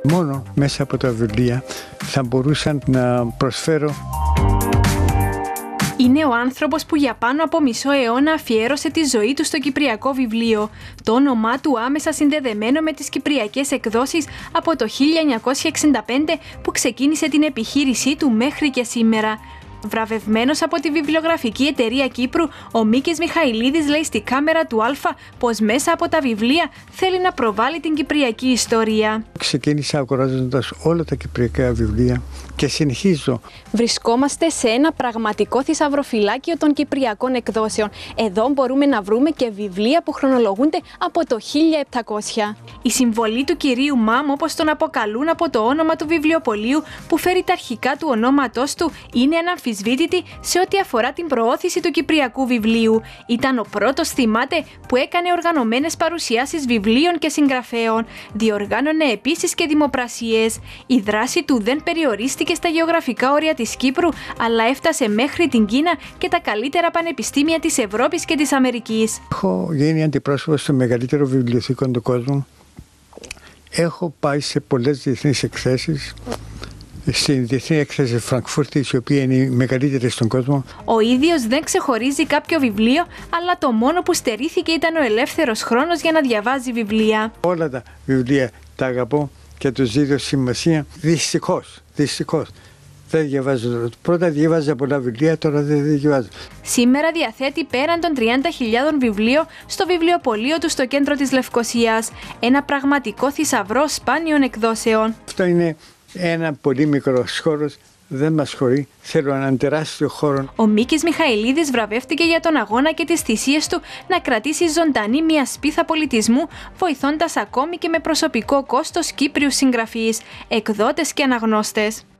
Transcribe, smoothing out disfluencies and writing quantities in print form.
Μόνο μέσα από τα βιβλία θα μπορούσαν να προσφέρω. Είναι ο άνθρωπος που για πάνω από μισό αιώνα αφιέρωσε τη ζωή του στο κυπριακό βιβλίο. Το όνομά του άμεσα συνδεδεμένο με τις κυπριακές εκδόσεις από το 1965 που ξεκίνησε την επιχείρησή του μέχρι και σήμερα. Βραβευμένος από τη βιβλιογραφική εταιρεία Κύπρου, ο Μίκης Μιχαηλίδης λέει στη κάμερα του Αλφα πως μέσα από τα βιβλία θέλει να προβάλλει την κυπριακή ιστορία. Ξεκίνησα αγοράζοντας όλα τα κυπριακά βιβλία και συνεχίζω. Βρισκόμαστε σε ένα πραγματικό θησαυροφυλάκιο των κυπριακών εκδόσεων. Εδώ μπορούμε να βρούμε και βιβλία που χρονολογούνται από το 1700. Η συμβολή του κυρίου Μάμ, όπως τον αποκαλούν από το όνομα του βιβλιοπωλείου που φέρει τα αρχικά του ονόματός του, είναι αναμφισβήτητη σε ό,τι αφορά την προώθηση του κυπριακού βιβλίου. Ήταν ο πρώτος, θυμάται, που έκανε οργανωμένες παρουσιάσεις βιβλίων και συγγραφέων. Διοργάνωνε επίσης και δημοπρασίες. Η δράση του δεν περιορίστηκε στα γεωγραφικά όρια της Κύπρου, αλλά έφτασε μέχρι την Κίνα και τα καλύτερα πανεπιστήμια της Ευρώπης και της Αμερικής. Έχω γίνει αντιπρόσωπος στο μεγαλύτερο βιβλιοθήκο του κόσμου. Έχω πάει σε πολλές διεθνείς εκθέσεις. Στην Διεθνή Έκθεση Φραγκφούρτη, η οποία είναι η μεγαλύτερη στον κόσμο. Ο ίδιος δεν ξεχωρίζει κάποιο βιβλίο, αλλά το μόνο που στερήθηκε ήταν ο ελεύθερος χρόνος για να διαβάζει βιβλία. Όλα τα βιβλία τα αγαπώ και τους δίδω σημασία. Δυστυχώς. Δεν διαβάζω. Πρώτα διαβάζα πολλά βιβλία, τώρα δεν διαβάζω. Σήμερα διαθέτει πέραν των 30.000 βιβλίων στο βιβλιοπωλείο του στο κέντρο της Λευκωσίας. Ένα πραγματικό θησαυρό σπάνιων εκδόσεων. Αυτό είναι ένα πολύ μικρό χώρο, δεν μας χωρεί. Θέλω έναν τεράστιο χώρο. Ο Μίκης Μιχαηλίδης βραβεύτηκε για τον αγώνα και τις θυσίες του να κρατήσει ζωντανή μια σπίθα πολιτισμού, βοηθώντας ακόμη και με προσωπικό κόστος Κύπριους συγγραφείς, εκδότες και αναγνώστες.